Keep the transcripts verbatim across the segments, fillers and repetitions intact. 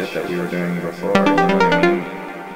shit that we were doing before, you know what I mean?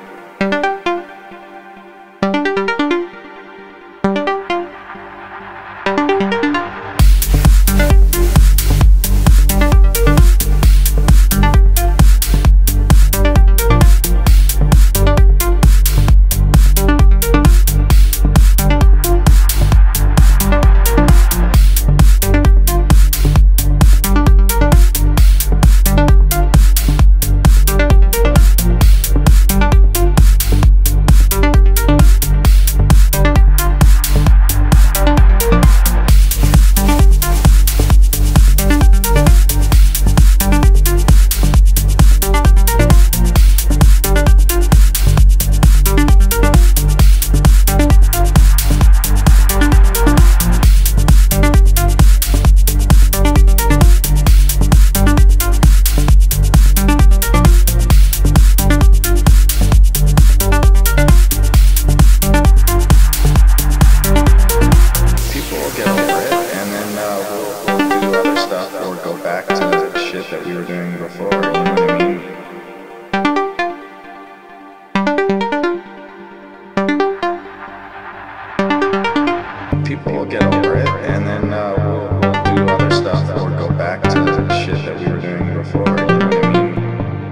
That we were doing before, you know what I mean? People will get over it, and then uh, we'll, we'll do other stuff or go back to the shit that we were doing before, you know what I mean?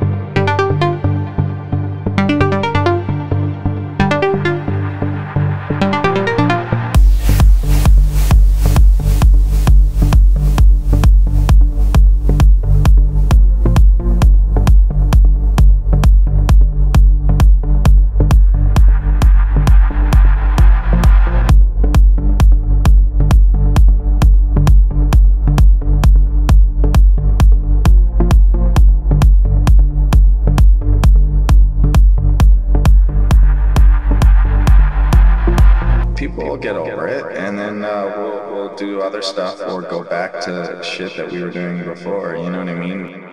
People will get over it, and then uh, we'll, we'll do other stuff or go back to shit that we were doing before, you know what I mean?